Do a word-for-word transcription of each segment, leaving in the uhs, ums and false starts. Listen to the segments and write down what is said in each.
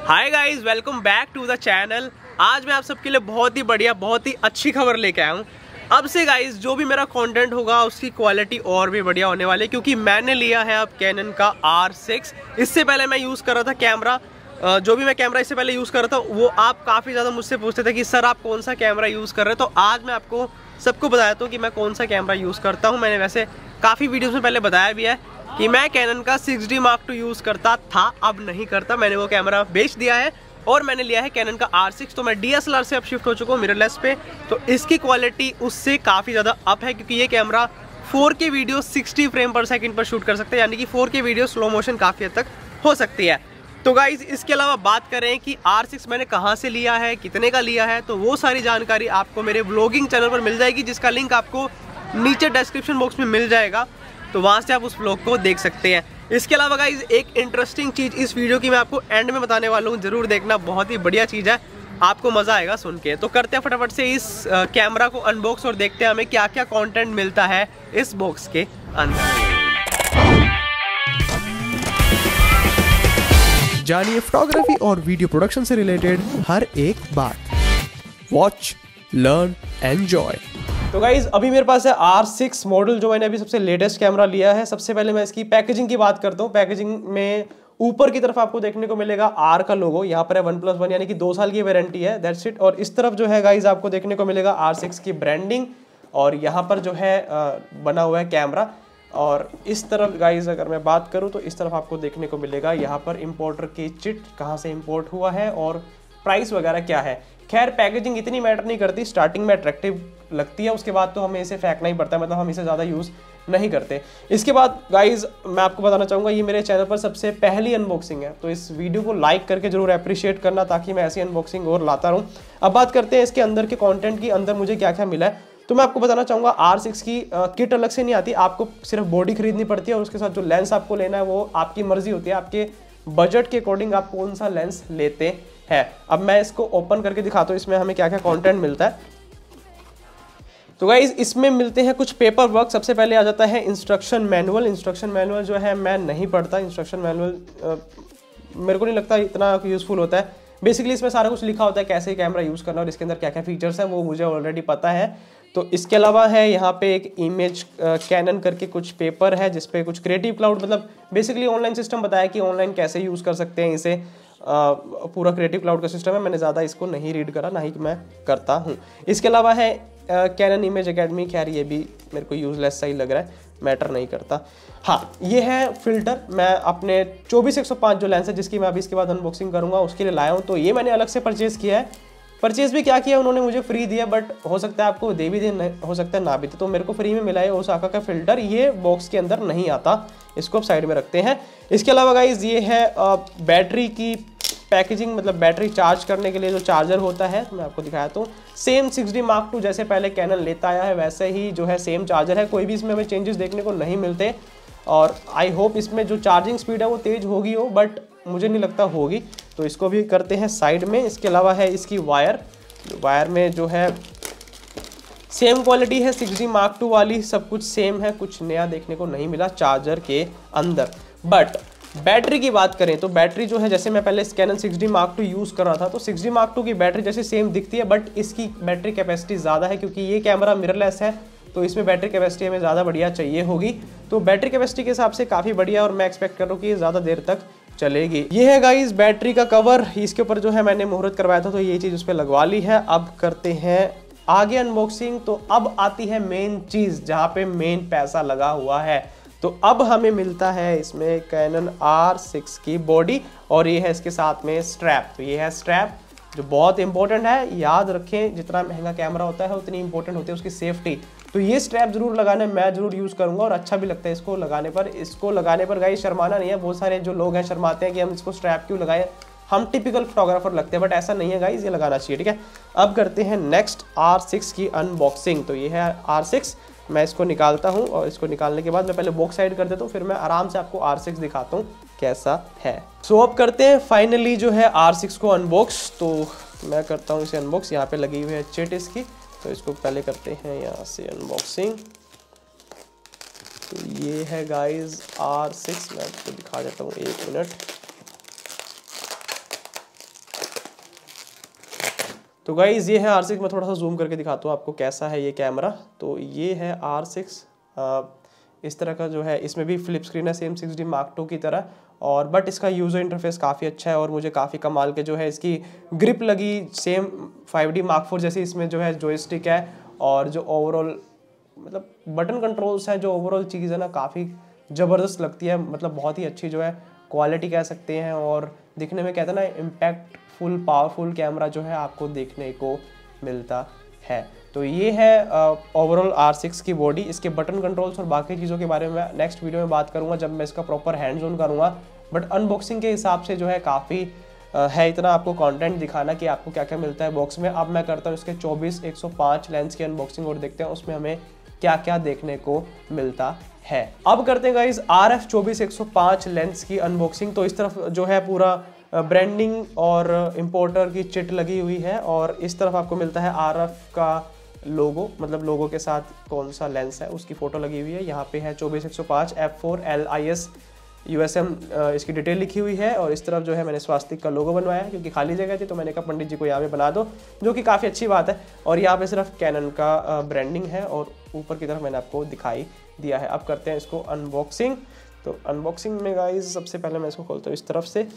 Hi guys, welcome back to the channel. आज मैं आप सबके लिए बहुत ही बढ़िया बहुत ही अच्छी खबर लेके आया हूँ। अब से गाइस जो भी मेरा कंटेंट होगा उसकी क्वालिटी और भी बढ़िया होने वाली है, क्योंकि मैंने लिया है अब कैनन का आर सिक्स। इससे पहले मैं यूज़ कर रहा था कैमरा, जो भी मैं कैमरा इससे पहले यूज़ कर रहा था वो आप काफ़ी ज़्यादा मुझसे पूछते थे कि सर आप कौन सा कैमरा यूज़ कर रहे हैं। तो आज मैं आपको सबको बताता हूँ कि मैं कौन सा कैमरा यूज़ करता हूँ। मैंने वैसे काफ़ी वीडियोज़ में पहले बताया भी है कि मैं कैनन का six D mark two use करता था, अब नहीं करता। मैंने वो कैमरा बेच दिया है और मैंने लिया है कैनन का आर सिक्स। तो मैं डी एस एल आर से अब शिफ्ट हो चुका हूँ मिररलेस पे। तो इसकी क्वालिटी उससे काफ़ी ज़्यादा अप है, क्योंकि ये camera four K video sixty frame per second पर शूट कर सकते हैं, यानी कि four K video slow motion काफ़ी हद तक हो सकती है। तो गाइज इसके अलावा बात करें कि आर सिक्स मैंने कहाँ से लिया है, कितने का लिया है, तो वो सारी जानकारी आपको मेरे व्लॉगिंग चैनल पर मिल जाएगी, जिसका लिंक आपको नीचे डिस्क्रिप्शन बॉक्स में मिल जाएगा। तो वहाँ से आप उस व्लॉग को देख सकते हैं। इसके अलावा गाइज एक इंटरेस्टिंग चीज़ इस वीडियो की मैं आपको एंड में बताने वाला हूँ, जरूर देखना, बहुत ही बढ़िया चीज़ है, आपको मज़ा आएगा सुन के। तो करते हैं फटाफट से इस आ, कैमरा को अनबॉक्स और देखते हैं हमें क्या क्या कंटेंट मिलता है इस बॉक्स के अंदर। जानिए फोटोग्राफी और वीडियो प्रोडक्शन से रिलेटेड हर एक बात। Watch, learn, enjoy. तो गाइज अभी मेरे पास है आर सिक्स मॉडल, जो मैंने अभी सबसे लेटेस्ट कैमरा लिया है। सबसे पहले मैं इसकी पैकेजिंग की बात करता हूँ। पैकेजिंग में ऊपर की तरफ आपको देखने को मिलेगा आर का लोगो, यहाँ पर है वन प्लस वन, यानी कि दो साल की वारंटी है, दैट्स इट। और इस तरफ जो है गाइज आपको देखने को मिलेगा आर सिक्स की ब्रांडिंग, और यहाँ पर जो है बना हुआ है कैमरा। और इस तरफ गाइज अगर मैं बात करूँ तो इस तरफ आपको देखने को मिलेगा यहाँ पर इंपोर्टर की चिट, कहाँ से इंपोर्ट हुआ है और प्राइस वगैरह क्या है। खैर पैकेजिंग इतनी मैटर नहीं करती, स्टार्टिंग में अट्रैक्टिव लगती है, उसके बाद तो हमें इसे फेंकना ही पड़ता है, मतलब हम इसे ज़्यादा यूज़ नहीं करते। इसके बाद गाइज मैं आपको बताना चाहूँगा, ये मेरे चैनल पर सबसे पहली अनबॉक्सिंग है, तो इस वीडियो को लाइक करके जरूर अप्रिशिएट करना, ताकि मैं ऐसी अनबॉक्सिंग और लाता रहूँ। अब बात करते हैं इसके अंदर के कॉन्टेंट की, अंदर मुझे क्या क्या मिला है। तो मैं आपको बताना चाहूँगा आर सिक्स की किट अलग से नहीं आती, आपको सिर्फ बॉडी खरीदनी पड़ती है और उसके साथ जो लेंस आपको लेना है वो आपकी मर्जी होती है, आपके बजट के अकॉर्डिंग आप कौन सा लेंस लेते हैं। अब मैं इसको ओपन करके दिखाता हूँ इसमें हमें क्या क्या कंटेंट मिलता है। तो गाइस इसमें मिलते हैं कुछ पेपर वर्क। सबसे पहले आ जाता है इंस्ट्रक्शन मैनुअल। इंस्ट्रक्शन मैनुअल जो है मैं नहीं पढ़ता, इंस्ट्रक्शन मैनुअल मेरे को नहीं लगता इतना यूजफुल होता है। बेसिकली इसमें सारा कुछ लिखा होता है कैसे कैमरा यूज़ करना और इसके अंदर क्या क्या फीचर्स है, वो मुझे ऑलरेडी पता है। तो इसके अलावा है यहाँ पे एक इमेज कैनन करके कुछ पेपर है, जिसपे कुछ क्रिएटिव क्लाउड, मतलब बेसिकली ऑनलाइन सिस्टम बताया कि ऑनलाइन कैसे यूज़ कर सकते हैं इसे। आ, पूरा क्रिएटिव क्लाउड का सिस्टम है, मैंने ज़्यादा इसको नहीं रीड करा, ना ही मैं करता हूँ। इसके अलावा है कैनन इमेज एकेडमी, खैर ये भी मेरे को यूजलेस सा ही लग रहा है, मैटर नहीं करता। हाँ ये है फिल्टर, मैं अपने चौबीस एक सौ पाँच जो लेंस है जिसकी मैं अभी इसके बाद अनबॉक्सिंग करूँगा उसके लिए लाया हूँ। तो ये मैंने अलग से परचेज़ किया है। परचेज भी क्या किया उन्होंने, मुझे फ्री दिया, बट हो सकता है आपको दे भी दे, हो सकता है ना भी दे। तो मेरे को फ्री में मिला है ओसाका का फिल्टर, ये बॉक्स के अंदर नहीं आता, इसको अब साइड में रखते हैं। इसके अलावा गाइज ये है बैटरी की पैकेजिंग, मतलब बैटरी चार्ज करने के लिए जो चार्जर होता है, मैं आपको दिखाया तो same six D mark two जैसे पहले कैनन लेता आया है वैसे ही जो है सेम चार्जर है, कोई भी इसमें हमें चेंजेस देखने को नहीं मिलते। और आई होप इसमें जो चार्जिंग स्पीड है वो तेज़ होगी हो, बट मुझे नहीं लगता होगी। तो इसको भी करते हैं साइड में। इसके अलावा है इसकी वायर, वायर में जो है सेम क्वालिटी है सिक्स डी मार्क टू वाली, सब कुछ सेम है, कुछ नया देखने को नहीं मिला चार्जर के अंदर। बट बैटरी की बात करें तो बैटरी जो है, जैसे मैं पहले Canon six D mark two use कर रहा था, तो सिक्स डी मार्क टू की बैटरी जैसे सेम दिखती है, बट इसकी बैटरी कैपेसिटी ज़्यादा है, क्योंकि ये कैमरा मिररलेस है, तो इसमें बैटरी कैपेसिटी हमें ज़्यादा बढ़िया चाहिए होगी। तो बैटरी कैपेसिटी के हिसाब से काफ़ी बढ़िया, और मैं एक्सपेक्ट कर रहा हूँ कि ये ज़्यादा देर तक चलेगी। ये है गाइस बैटरी का कवर, इसके ऊपर जो है मैंने मुहूर्त करवाया था, तो ये चीज़ उस पर लगवा ली है। अब करते हैं आगे अनबॉक्सिंग। तो अब आती है मेन चीज़, जहाँ पे मेन पैसा लगा हुआ है। तो अब हमें मिलता है इसमें कैनन आर सिक्स की बॉडी, और ये है इसके साथ में स्ट्रैप। तो ये है स्ट्रैप जो बहुत इंपॉर्टेंट है, याद रखें जितना महंगा कैमरा होता है उतनी इंपॉर्टेंट होती है उसकी सेफ्टी। तो ये स्ट्रैप जरूर लगाना, मैं जरूर यूज़ करूंगा और अच्छा भी लगता है इसको लगाने पर। इसको लगाने पर गाइस शर्माना नहीं है, बहुत सारे जो लोग हैं शर्माते हैं कि हम इसको स्ट्रैप क्यों लगाएं, हम टिपिकल फोटोग्राफर लगते हैं, बट ऐसा नहीं है गाइस, ये लगाना चाहिए, ठीक है। अब करते हैं नेक्स्ट आर सिक्स की अनबॉक्सिंग। तो ये है आर सिक्स, मैं इसको निकालता हूँ और इसको निकालने के बाद मैं पहले बॉक्स साइड कर देता हूँ, फिर मैं आराम से आपको आर सिक्स दिखाता हूँ कैसा है। सो अब करते हैं फाइनली जो है आर सिक्स को अनबॉक्स। तो मैं करता हूँ इसे अनबॉक्स, यहाँ पे लगी हुई है चिट इसकी, तो इसको पहले करते हैं यहाँ से अनबॉक्सिंग। तो ये है गाइस आर सिक्स, मैं आपको दिखा देता हूँ, एक मिनट। तो गाइज़ ये है आर सिक्स, मैं थोड़ा सा जूम करके दिखाता हूँ आपको कैसा है ये कैमरा। तो ये है आर सिक्स, इस तरह का जो है, इसमें भी फ्लिप स्क्रीन है same six D mark two की तरह, और बट इसका यूज़र इंटरफेस काफ़ी अच्छा है और मुझे काफ़ी कमाल के जो है इसकी ग्रिप लगी, same five D mark four जैसी इसमें जो है जॉयस्टिक है, और जो ओवरऑल मतलब बटन कंट्रोल्स है, जो ओवरऑल चीज़ है ना काफ़ी ज़बरदस्त लगती है, मतलब बहुत ही अच्छी जो है क्वालिटी कह सकते हैं, और दिखने में कहते हैं ना इम्पैक्टफुल पावरफुल कैमरा जो है आपको देखने को मिलता है। तो ये है ओवरऑल आर सिक्स की बॉडी। इसके बटन कंट्रोल्स और बाकी चीज़ों के बारे में नेक्स्ट वीडियो में बात करूंगा जब मैं इसका प्रॉपर हैंड्स ऑन करूंगा, बट अनबॉक्सिंग के हिसाब से जो है काफ़ी है इतना आपको कंटेंट दिखाना कि आपको क्या क्या मिलता है बॉक्स में। अब मैं करता हूँ इसके चौबीस एक सौ पाँच लेंस की अनबॉक्सिंग और देखते हैं उसमें हमें क्या क्या देखने को मिलता है। अब करते हैं गाइस आर एफ चौबीस एक सौ पाँच लेंस की अनबॉक्सिंग। तो इस तरफ जो है पूरा ब्रांडिंग और इंपोर्टर की चिट लगी हुई है, और इस तरफ आपको मिलता है आर एफ का लोगो, मतलब लोगो के साथ कौन सा लेंस है उसकी फ़ोटो लगी हुई है। यहाँ पे है चौबीस एक सौ पाँच F four L I S U S M, इसकी डिटेल लिखी हुई है, और इस तरफ जो है मैंने स्वास्तिक का लोगो बनवाया है क्योंकि खाली जगह थी, तो मैंने कहा पंडित जी को यहाँ पे बना दो, जो कि काफ़ी अच्छी बात है। और यहाँ पे सिर्फ कैनन का ब्रांडिंग है, और ऊपर की तरफ मैंने आपको दिखाई दिया है। अब करते हैं इसको अनबॉक्सिंग। तो अनबॉक्सिंग में गाइज सबसे पहले मैं इसको खोलता हूँ इस तरफ से।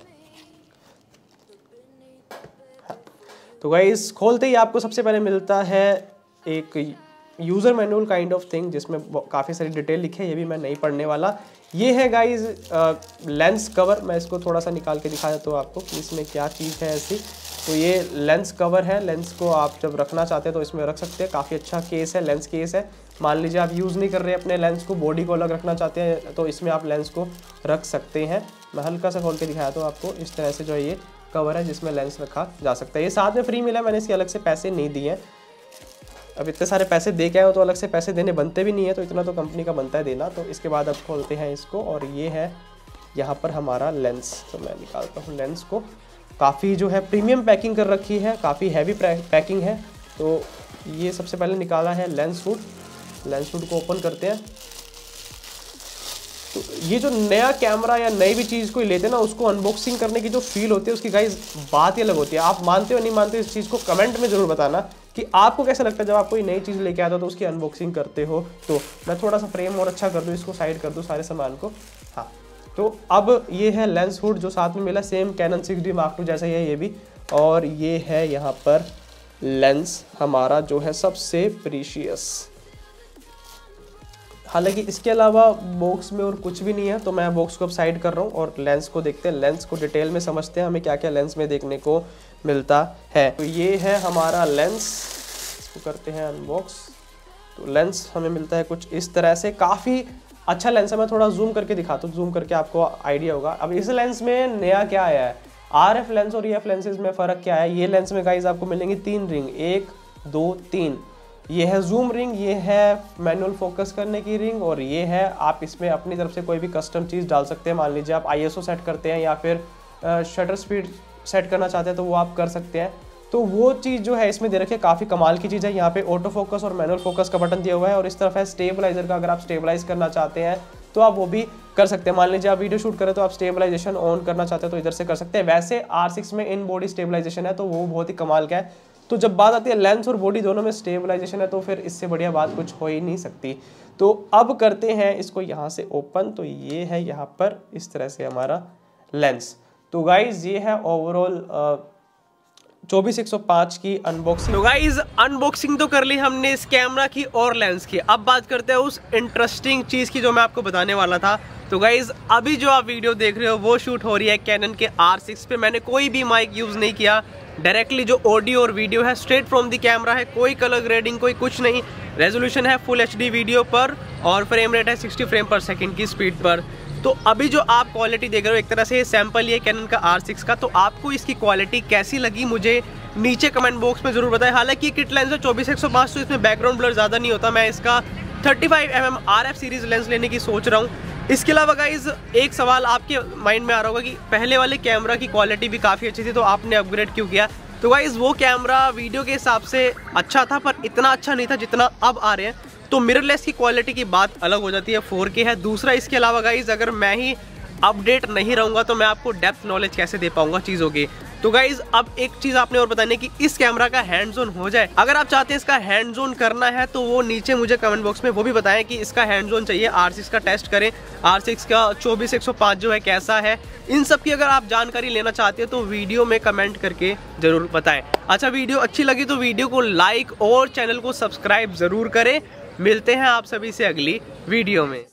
तो गाइज खोलते ही आपको सबसे पहले मिलता है एक user manual kind of thing, जिसमें काफ़ी सारी डिटेल लिखी है, ये भी मैं नहीं पढ़ने वाला। ये है गाइज लेंस कवर, मैं इसको थोड़ा सा निकाल के दिखा देता हूँ आपको कि इसमें क्या चीज़ है ऐसी। तो ये लेंस कवर है, लेंस को आप जब रखना चाहते हैं तो इसमें रख सकते हैं, काफ़ी अच्छा केस है, लेंस केस है। मान लीजिए आप यूज़ नहीं कर रहे अपने लेंस को, बॉडी को अलग रखना चाहते हैं, तो इसमें आप लेंस को रख सकते हैं। मैं हल्का सा खोल के दिखाया तो आपको, इस तरह से जो है ये कवर है जिसमें लेंस रखा जा सकता है। ये साथ में फ्री मिला, मैंने इसके अलग से पैसे नहीं दिए हैं। अब इतने सारे पैसे दे के आए हो तो अलग से पैसे देने बनते भी नहीं है, तो इतना तो कंपनी का बनता है देना। तो इसके बाद अब खोलते हैं इसको, और ये है यहाँ पर हमारा लेंस। तो मैं निकालता हूँ लेंस को, काफ़ी जो है प्रीमियम पैकिंग कर रखी है, काफ़ी हैवी पैकिंग है। तो ये सबसे पहले निकाला है लेंस हुड। लेंस हुड को ओपन करते हैं। तो ये जो नया कैमरा या नई भी चीज़ कोई लेते हैं ना, उसको अनबॉक्सिंग करने की जो फील होती है उसकी गाइस बात ही अलग होती है। आप मानते हो नहीं मानते इस चीज़ को कमेंट में ज़रूर बताना कि आपको कैसा लगता है जब आप कोई नई चीज़ लेके आते हो तो उसकी अनबॉक्सिंग करते हो। तो मैं थोड़ा सा फ्रेम और अच्छा कर दूँ, इसको साइड कर दूँ सारे सामान को। हाँ, तो अब ये है लेंस हुड जो साथ में मिला, same Canon six D mark two जैसा ही है ये भी। और ये है यहाँ पर लेंस हमारा जो है सबसे प्रीशियस। हालांकि इसके अलावा बॉक्स में और कुछ भी नहीं है, तो मैं बॉक्स को अब साइड कर रहा हूँ और लेंस को देखते हैं, लेंस को डिटेल में समझते हैं हमें क्या क्या लेंस में देखने को मिलता है। तो ये है हमारा लेंस, इसको करते हैं अनबॉक्स। तो लेंस हमें मिलता है कुछ इस तरह से, काफ़ी अच्छा लेंस है। मैं थोड़ा जूम करके दिखाता हूँ, जूम करके आपको आइडिया होगा। अब इस लेंस में नया क्या आया है, आर एफ लेंस और ई एफ लेंसेज में फ़र्क क्या है। ये लेंस में गाइज आपको मिलेंगी तीन रिंग, एक दो तीन। ये है जूम रिंग, ये है मैनुअल फोकस करने की रिंग, और ये है आप इसमें अपनी तरफ से कोई भी कस्टम चीज़ डाल सकते हैं। मान लीजिए आप आई एस ओ सेट करते हैं या फिर शटर स्पीड सेट करना चाहते हैं तो वो आप कर सकते हैं। तो वो चीज़ जो है इसमें दे रखी है, काफ़ी कमाल की चीज़ है। यहाँ पे ऑटो फोकस और मैनुअल फोकस का बटन दिया हुआ है, और इस तरफ है स्टेबलाइजर का, अगर आप स्टेबलाइज करना चाहते हैं तो आप वो भी कर सकते हैं। मान लीजिए आप वीडियो शूट करें तो आप स्टेबलाइजेशन ऑन करना चाहते हैं तो इधर से कर सकते हैं। वैसे आर सिक्स में इन बॉडी स्टेबलाइजेशन है, तो वो बहुत ही कमाल का है। तो जब बात आती है लेंस और बॉडी दोनों में स्टेबलाइजेशन है, तो फिर इससे बढ़िया बात कुछ हो ही नहीं सकती। तो अब करते हैं इसको यहाँ से ओपन। तो ये है यहाँ पर इस तरह से हमारा लेंस। तो गाइज ये है ओवरऑल चौबीस एक सौ पाँच की अनबॉक्सिंग। तो गाइज अनबॉक्सिंग तो कर ली हमने इस कैमरा की और लेंस की। अब बात करते हैं उस इंटरेस्टिंग चीज़ की जो मैं आपको बताने वाला था। तो गाइज अभी जो आप वीडियो देख रहे हो वो शूट हो रही है कैनन के आर सिक्स पे। मैंने कोई भी माइक यूज़ नहीं किया, डायरेक्टली जो ऑडियो और वीडियो है स्ट्रेट फ्रॉम दी कैमरा है, कोई कलर ग्रेडिंग कोई कुछ नहीं। रेजोल्यूशन है फुल एच डी वीडियो पर, और फ्रेम रेट है सिक्सटी फ्रेम पर सेकेंड की स्पीड पर। तो अभी जो आप क्वालिटी देख रहे हो एक तरह से सैंपल ये कैनन का आर सिक्स का, तो आपको इसकी क्वालिटी कैसी लगी मुझे नीचे कमेंट बॉक्स में जरूर बताएं। हालांकि किट लेंस है चौबीस एक सौ पाँच, तो इसमें बैकग्राउंड ब्लर ज़्यादा नहीं होता। मैं इसका thirty five M M R F series lens लेने की सोच रहा हूँ। इसके अलावा गाइज एक सवाल आपके माइंड में आ रहा होगा कि पहले वाले कैमरा की क्वालिटी भी काफ़ी अच्छी थी, तो आपने अपग्रेड क्यों किया। तो गाइज वो कैमरा वीडियो के हिसाब से अच्छा था, पर इतना अच्छा नहीं था जितना अब आ रहे हैं। तो मिररलेस की क्वालिटी की बात अलग हो जाती है, फोर के है। दूसरा इसके अलावा गाइज अगर मैं ही अपडेट नहीं रहूँगा तो मैं आपको डेप्थ नॉलेज कैसे दे पाऊँगा चीज़ों की। तो गाइज अब एक चीज आपने और बताने की, इस कैमरा का हैंड जोन हो जाए। अगर आप चाहते हैं इसका हैंड जोन करना है तो वो नीचे मुझे कमेंट बॉक्स में वो भी बताएं कि इसका हैंड जोन चाहिए, आर सिक्स का टेस्ट करें, आर सिक्स का चौबीस एक सौ पाँच जो है कैसा है। इन सब की अगर आप जानकारी लेना चाहते हैं तो वीडियो में कमेंट करके जरूर बताएं। अच्छा, वीडियो अच्छी लगी तो वीडियो को लाइक और चैनल को सब्सक्राइब जरूर करें। मिलते हैं आप सभी से अगली वीडियो में।